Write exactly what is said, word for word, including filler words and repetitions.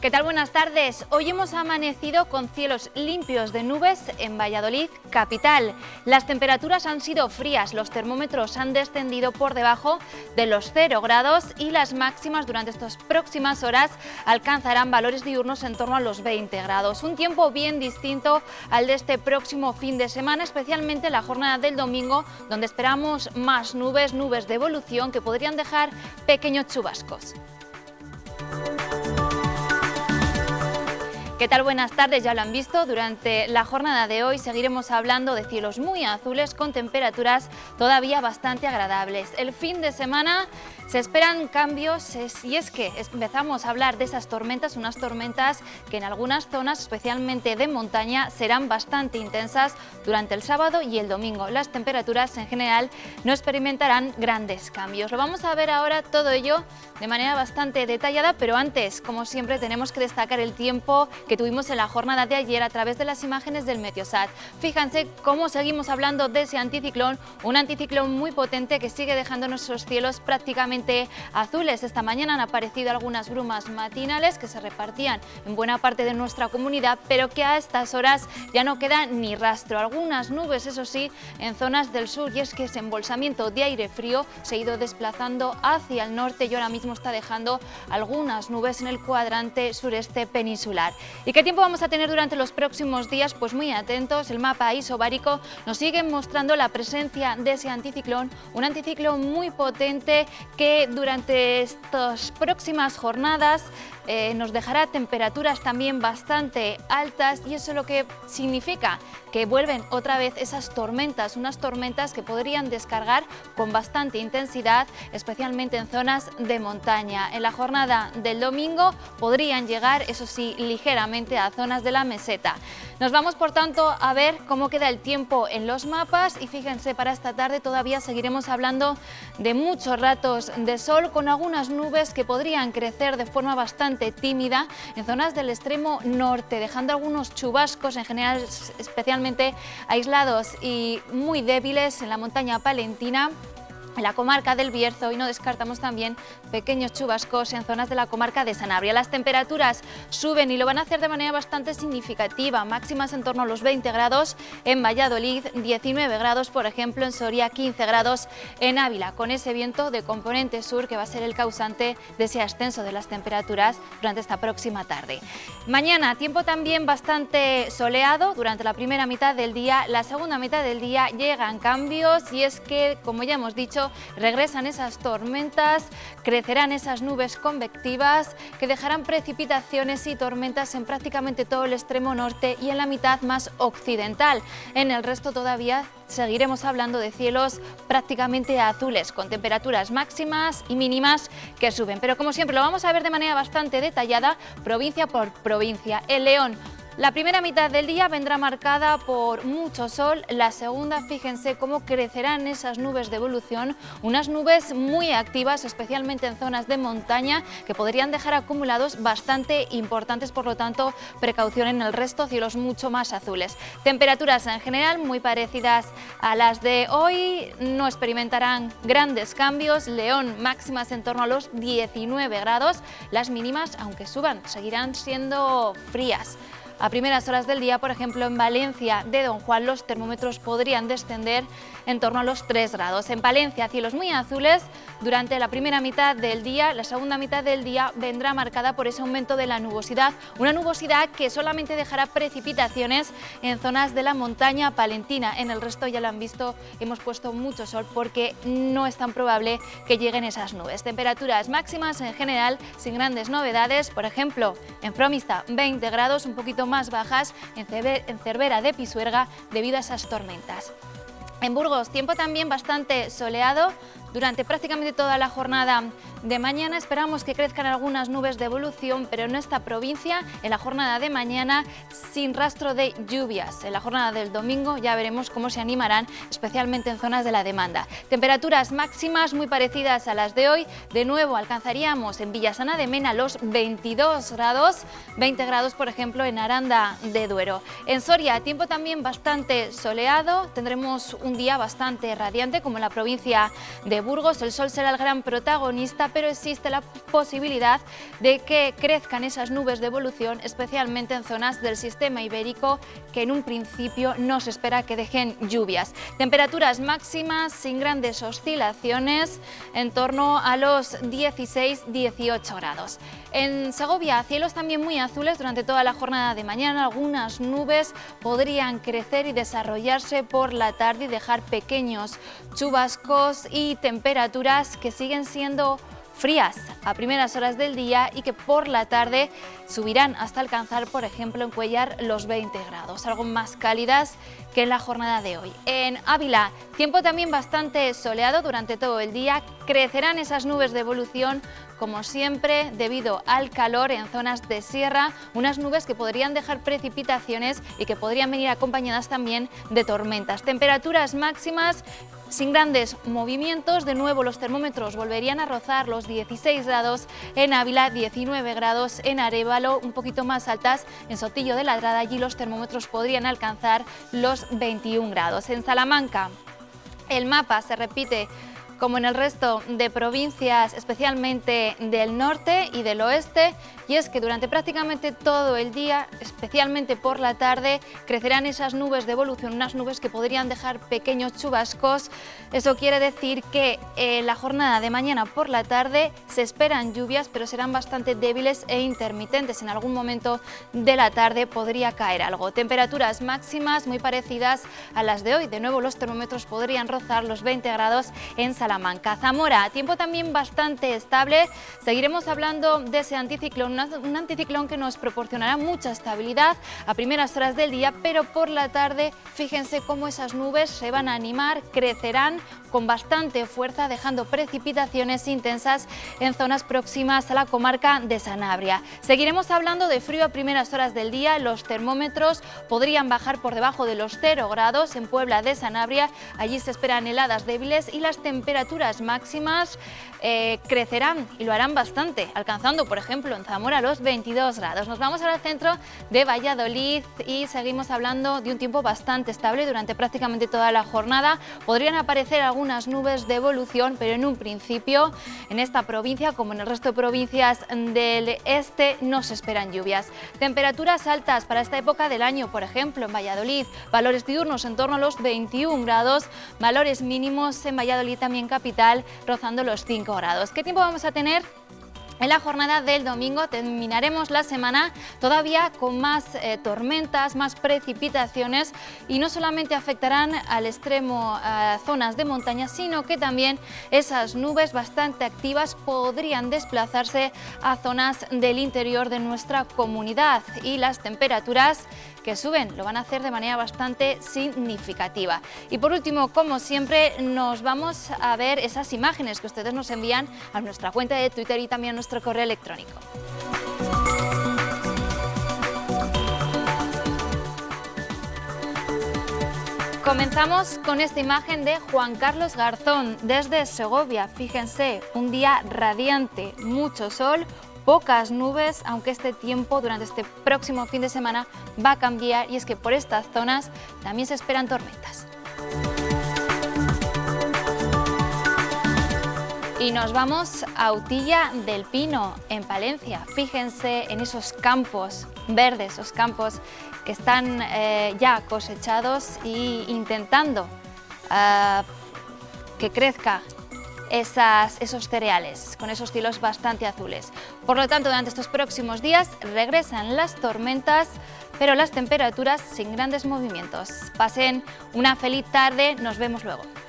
¿Qué tal? Buenas tardes. Hoy hemos amanecido con cielos limpios de nubes en Valladolid, capital. Las temperaturas han sido frías, los termómetros han descendido por debajo de los cero grados y las máximas durante estas próximas horas alcanzarán valores diurnos en torno a los veinte grados. Un tiempo bien distinto al de este próximo fin de semana, especialmente la jornada del domingo, donde esperamos más nubes, nubes de evolución que podrían dejar pequeños chubascos. ¿Qué tal? Buenas tardes, ya lo han visto, durante la jornada de hoy seguiremos hablando de cielos muy azules con temperaturas todavía bastante agradables. El fin de semana se esperan cambios y es que empezamos a hablar de esas tormentas, unas tormentas que en algunas zonas, especialmente de montaña, serán bastante intensas durante el sábado y el domingo. Las temperaturas en general no experimentarán grandes cambios. Lo vamos a ver ahora todo ello de manera bastante detallada, pero antes, como siempre, tenemos que destacar el tiempo que tuvimos en la jornada de ayer a través de las imágenes del Meteosat. Fíjense cómo seguimos hablando de ese anticiclón, un anticiclón muy potente que sigue dejando nuestros cielos prácticamente azules. Esta mañana han aparecido algunas brumas matinales que se repartían en buena parte de nuestra comunidad, pero que a estas horas ya no queda ni rastro. Algunas nubes, eso sí, en zonas del sur, y es que ese embolsamiento de aire frío se ha ido desplazando hacia el norte y ahora mismo está dejando algunas nubes en el cuadrante sureste peninsular. ¿Y qué tiempo vamos a tener durante los próximos días? Pues muy atentos, el mapa isobárico nos sigue mostrando la presencia de ese anticiclón, un anticiclón muy potente que durante estas próximas jornadas eh, nos dejará temperaturas también bastante altas, y eso lo que significa que vuelven otra vez esas tormentas, unas tormentas que podrían descargar con bastante intensidad, especialmente en zonas de montaña. En la jornada del domingo podrían llegar, eso sí, ligeramente a zonas de la meseta. Nos vamos, por tanto, a ver cómo queda el tiempo en los mapas y fíjense, para esta tarde todavía seguiremos hablando de muchos ratos de sol con algunas nubes que podrían crecer de forma bastante tímida en zonas del extremo norte, dejando algunos chubascos, en general especialmente aislados y muy débiles en la montaña palentina, en la comarca del Bierzo, y no descartamos también pequeños chubascos en zonas de la comarca de Sanabria. Las temperaturas suben y lo van a hacer de manera bastante significativa, máximas en torno a los veinte grados en Valladolid, diecinueve grados por ejemplo en Soria, quince grados en Ávila, con ese viento de componente sur que va a ser el causante de ese ascenso de las temperaturas durante esta próxima tarde. Mañana, tiempo también bastante soleado durante la primera mitad del día. La segunda mitad del día llegan cambios, y es que, como ya hemos dicho, regresan esas tormentas, crecerán esas nubes convectivas que dejarán precipitaciones y tormentas en prácticamente todo el extremo norte y en la mitad más occidental. En el resto todavía seguiremos hablando de cielos prácticamente azules, con temperaturas máximas y mínimas que suben. Pero como siempre lo vamos a ver de manera bastante detallada, provincia por provincia. El León, la primera mitad del día vendrá marcada por mucho sol, la segunda, fíjense cómo crecerán esas nubes de evolución, unas nubes muy activas, especialmente en zonas de montaña, que podrían dejar acumulados bastante importantes, por lo tanto, precaución en el resto, cielos mucho más azules. Temperaturas en general muy parecidas a las de hoy, no experimentarán grandes cambios. León, máximas en torno a los diecinueve grados, las mínimas, aunque suban, seguirán siendo frías. A primeras horas del día, por ejemplo, en Valencia de Don Juan, los termómetros podrían descender en torno a los tres grados. En Palencia, cielos muy azules durante la primera mitad del día. La segunda mitad del día vendrá marcada por ese aumento de la nubosidad, una nubosidad que solamente dejará precipitaciones en zonas de la montaña palentina. En el resto, ya lo han visto, hemos puesto mucho sol porque no es tan probable que lleguen esas nubes. Temperaturas máximas en general sin grandes novedades, por ejemplo, en Fromista veinte grados, un poquito más bajas en Cervera de Pisuerga debido a esas tormentas. En Burgos, tiempo también bastante soleado durante prácticamente toda la jornada de mañana. Esperamos que crezcan algunas nubes de evolución, pero en esta provincia, en la jornada de mañana, sin rastro de lluvias. En la jornada del domingo ya veremos cómo se animarán, especialmente en zonas de la demanda. Temperaturas máximas muy parecidas a las de hoy. De nuevo alcanzaríamos en Villasana de Mena los veintidós grados, veinte grados por ejemplo en Aranda de Duero. En Soria, tiempo también bastante soleado, tendremos un día bastante radiante como en la provincia de Burgos el sol será el gran protagonista, pero existe la posibilidad de que crezcan esas nubes de evolución, especialmente en zonas del sistema ibérico, que en un principio no se espera que dejen lluvias. Temperaturas máximas sin grandes oscilaciones, en torno a los dieciséis a dieciocho grados. En Segovia, cielos también muy azules durante toda la jornada de mañana. Algunas nubes podrían crecer y desarrollarse por la tarde y dejar pequeños chubascos y temperaturas que siguen siendo frías a primeras horas del día y que por la tarde subirán hasta alcanzar, por ejemplo, en Cuéllar los veinte grados, algo más cálidas que en la jornada de hoy. En Ávila, tiempo también bastante soleado durante todo el día. Crecerán esas nubes de evolución, como siempre, debido al calor en zonas de sierra, unas nubes que podrían dejar precipitaciones y que podrían venir acompañadas también de tormentas. Temperaturas máximas sin grandes movimientos. De nuevo los termómetros volverían a rozar los dieciséis grados en Ávila, diecinueve grados en Arévalo, un poquito más altas en Sotillo de Ladrada. Allí los termómetros podrían alcanzar los veintiún grados. En Salamanca el mapa se repite como en el resto de provincias, especialmente del norte y del oeste, y es que durante prácticamente todo el día, especialmente por la tarde, crecerán esas nubes de evolución, unas nubes que podrían dejar pequeños chubascos. Eso quiere decir que en la jornada de mañana por la tarde se esperan lluvias, pero serán bastante débiles e intermitentes. En algún momento de la tarde podría caer algo. Temperaturas máximas muy parecidas a las de hoy. De nuevo los termómetros podrían rozar los veinte grados en Salamanca. Zamora, tiempo también bastante estable. Seguiremos hablando de ese anticiclón, un anticiclón que nos proporcionará mucha estabilidad a primeras horas del día, pero por la tarde fíjense cómo esas nubes se van a animar, crecerán con bastante fuerza, dejando precipitaciones intensas en zonas próximas a la comarca de Sanabria. Seguiremos hablando de frío a primeras horas del día. Los termómetros podrían bajar por debajo de los cero grados en Puebla de Sanabria. Allí se esperan heladas débiles y las temperaturas máximas eh, crecerán y lo harán bastante, alcanzando, por ejemplo, en Zamora los veintidós grados. Nos vamos al centro de Valladolid y seguimos hablando de un tiempo bastante estable durante prácticamente toda la jornada. Podrían aparecer algunas nubes de evolución, pero en un principio en esta provincia, como en el resto de provincias del este, no se esperan lluvias. Temperaturas altas para esta época del año, por ejemplo, en Valladolid, valores diurnos en torno a los veintiún grados, valores mínimos en Valladolid, también capital, rozando los cinco grados. ¿Qué tiempo vamos a tener? En la jornada del domingo terminaremos la semana todavía con más eh, tormentas, más precipitaciones, y no solamente afectarán al extremo a zonas de montaña, sino que también esas nubes bastante activas podrían desplazarse a zonas del interior de nuestra comunidad, y las temperaturas que suben lo van a hacer de manera bastante significativa. Y por último, como siempre, nos vamos a ver esas imágenes que ustedes nos envían a nuestra cuenta de Twitter y también a nuestro correo electrónico. Comenzamos con esta imagen de Juan Carlos Garzón desde Segovia. Fíjense, un día radiante, mucho sol, pocas nubes, aunque este tiempo durante este próximo fin de semana va a cambiar, y es que por estas zonas también se esperan tormentas. Y nos vamos a Utilla del Pino, en Palencia. Fíjense en esos campos verdes, esos campos que están eh, ya cosechados e intentando uh, que crezca Esas, esos cereales, con esos cielos bastante azules. Por lo tanto, durante estos próximos días regresan las tormentas, pero las temperaturas sin grandes movimientos. Pasen una feliz tarde, nos vemos luego.